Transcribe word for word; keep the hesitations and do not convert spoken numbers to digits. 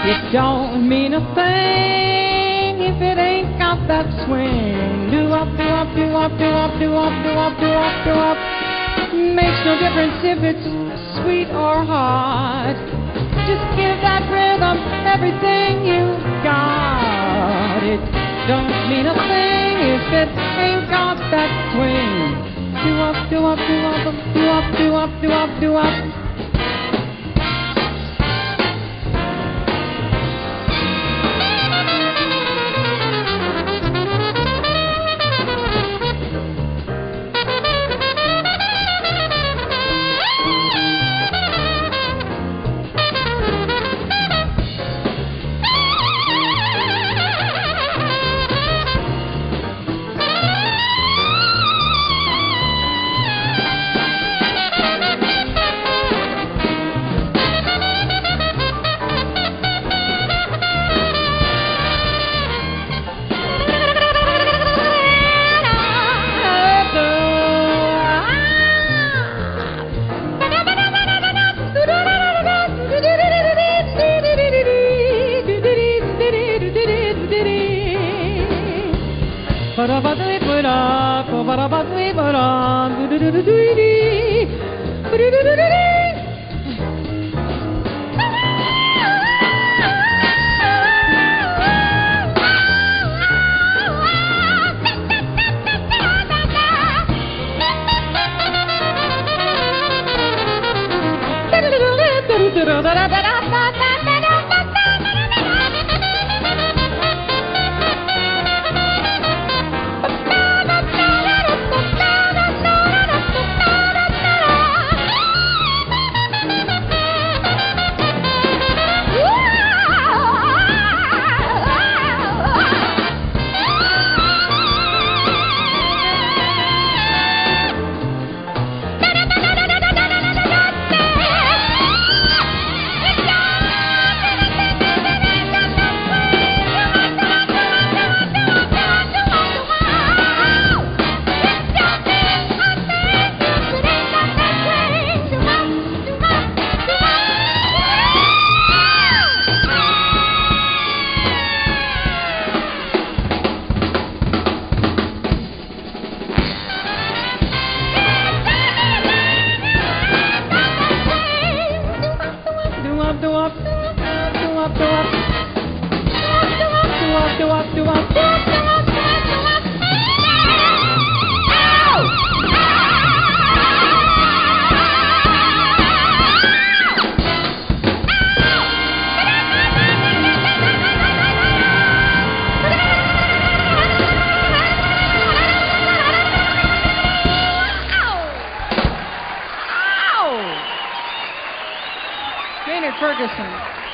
It don't mean a thing if it ain't got that swing. Do up, do up, do up, do up, do up, do up, do up, do up. Makes no difference if it's sweet or hot. Just give that rhythm everything you got. It don't mean a thing if it ain't got that swing. Do up, do up, do up, do up, do up, do up, do up. Maynard Ferguson.